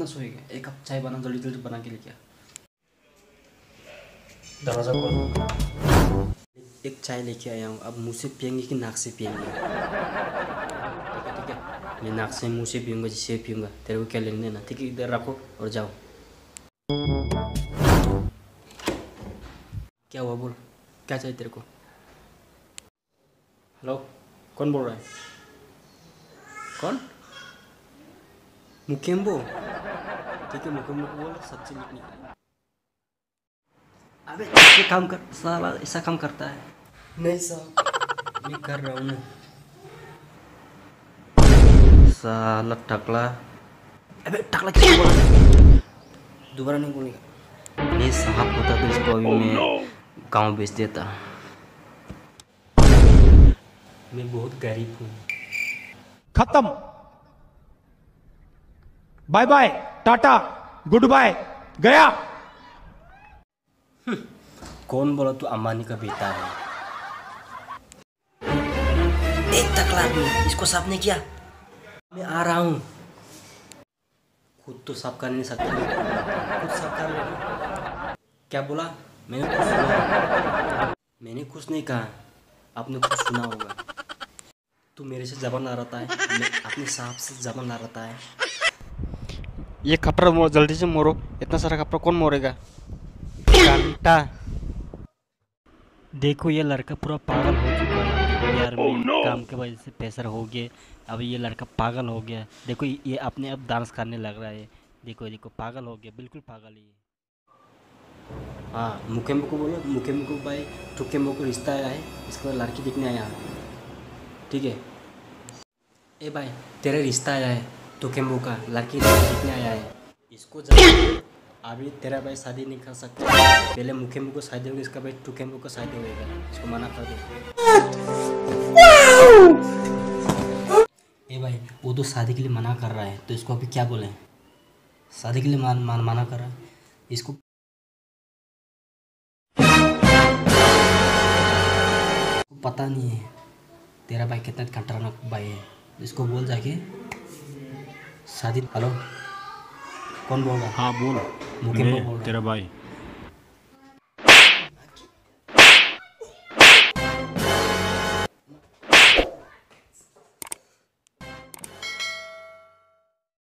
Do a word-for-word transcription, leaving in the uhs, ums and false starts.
कितना सोएगा? एक कप चाय बना, जल्दी जल्दी बना के लेके आ। दरवाजा खोल। एक चाय लेके आया हूँ, अब मुँह से पियेंगे कि नाक से पियेंगे? ठीक है ठीक है, मैं नाक से मुँह से पीऊँगा, जिससे पीऊँगा, तेरे को क्या लेने देना? ठीक है, इधर रखो और जाओ। क्या हुआ बोल, क्या चाहिए तेरे को? हेलो, कौन बोल रहा है? कौन? मुकेम्बो? ठीक है, मुकेम्बो को बोल सब्जी लिखने के लिए। अबे ये काम कर साला, ऐसा काम करता है? नहीं साहब, मैं कर रहा हूँ ना। साला टकला। अबे टकला किसको बोला? दोबारा नहीं बोलेगा। मैं साहब होता तो इसको अभी मैं गाँव बेच देता। मैं बहुत गरीब हूँ। खत्म। बाय बाय, टाटा, गुड बाय, गया। कौन बोला तू अंबानी का बेटा है? एक टकला आदमी, इसको साफ नहीं किया? मैं आ रहा हूँ। खुद तो साफ कर नहीं सकता, खुद साफ कर ले। क्या बोला? मैंने कुछ सुना? मैंने कुछ नहीं कहा, आपने कुछ सुना होगा। तू मेरे से जबान लड़ाता है, मैं अपने सांप से जबान लड़ाता है। ये कपड़ा मो जल्दी से मोड़ो, इतना सारा कपड़ा कौन मोड़ेगा? घंटा। देखो ये लड़का पूरा पागल हो चुका है यार में, oh, no! काम के वजह से प्रेशर हो गया, अब ये लड़का पागल हो गया। देखो ये अपने अब डांस करने लग रहा है, देखो देखो पागल हो गया, बिल्कुल पागल है ये। हाँ, मुकेम्बो को बोलो, मुकेम्बो को भाई टुकेम्बो को रिश्ता आया है, इसके बाद लड़की देखने आया। ठीक है ए भाई, तेरा रिश्ता आया है टुकेम्बो का, लड़की देखने आया है। इसको जब अभी तेरा भाई शादी नहीं कर सकता, पहले मुकेम्बो को शादी होगी, इसका भाई टुकेम्बो को शादी होगा। इसको मना कर दो। ए भाई, वो तो शादी के लिए मना कर रहा है, तो इसको अभी क्या बोले? शादी के लिए मान, मान, मना कर रहा है इसको। पता नहीं है तेरा भाई कितना खतरनाक भाई है, इसको बोल जाके शादी। हेलो, कौन बोल रहा है? हाँ बोल। मुकेम्बो बोल रहा है। तेरा भाई।